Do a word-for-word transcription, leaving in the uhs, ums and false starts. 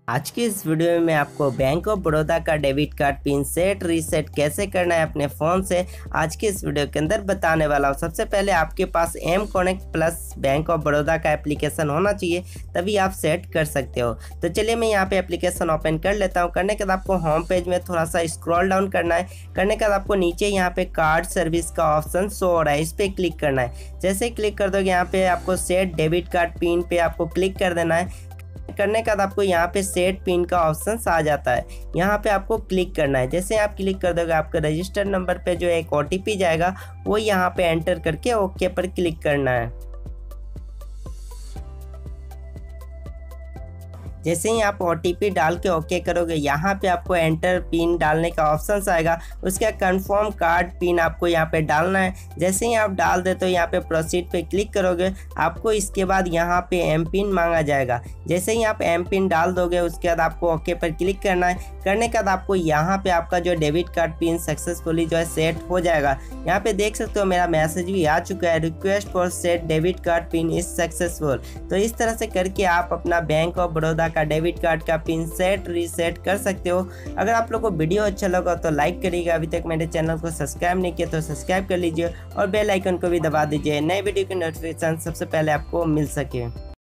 आज की इस वीडियो में मैं आपको बैंक ऑफ बड़ौदा का debit card pin set reset कैसे करना है अपने फ़ोन से आज की इस वीडियो के अंदर बताने वाला हूं। सबसे पहले आपके पास M connect plus bank of Baroda का एप्लीकेशन होना चाहिए, तभी आप सेट कर सकते हो। तो चलिए मैं यहां पे एप्लीकेशन ओपन कर लेता हूं। करने के बाद आपको होम पेज में थोड़ा सा स्क्रॉल डाउन करना है। करने के बाद आपको नीचे यहाँ पे कार्ड सर्विस का ऑप्शन शो हो रहा है, इस पर क्लिक करना है। जैसे ही क्लिक कर दोगे यहाँ पे आपको सेट डेबिट कार्ड पिन पे आपको क्लिक कर देना है। करने के बाद आपको यहाँ पे सेट पिन का ऑप्शन आ जाता है, यहाँ पे आपको क्लिक करना है। जैसे आप क्लिक कर दोगे आपका रजिस्टर नंबर पे जो एक ओटीपी जाएगा वो यहाँ पे एंटर करके ओके पर क्लिक करना है। जैसे ही आप ओटीपी डाल के ओके करोगे यहाँ पे आपको एंटर पिन डालने का ऑप्शन आएगा, उसका कंफर्म कार्ड पिन आपको यहाँ पे डालना है। जैसे ही आप डाल दे तो यहाँ पे प्रोसीड पे क्लिक करोगे, आपको इसके बाद यहाँ पे एम पिन मांगा जाएगा। जैसे ही आप एम पिन डाल दोगे उसके बाद आपको ओके पर क्लिक करना है। करने के बाद आपको यहाँ पे आपका जो डेबिट कार्ड पिन सक्सेसफुली जो है सेट हो जाएगा। यहाँ पे देख सकते हो मेरा मैसेज भी आ चुका है, request for set debit card pin is successful. तो इस तरह से करके आप अपना बैंक ऑफ बड़ौदा का डेबिट कार्ड का पिन सेट रीसेट कर सकते हो। अगर आप लोग को वीडियो अच्छा लगा तो लाइक करिएगा, अभी तक मेरे चैनल को सब्सक्राइब नहीं किया तो सब्सक्राइब कर लीजिए और बेल आइकन को भी दबा दीजिए, नए वीडियो की नोटिफिकेशन सबसे पहले आपको मिल सके।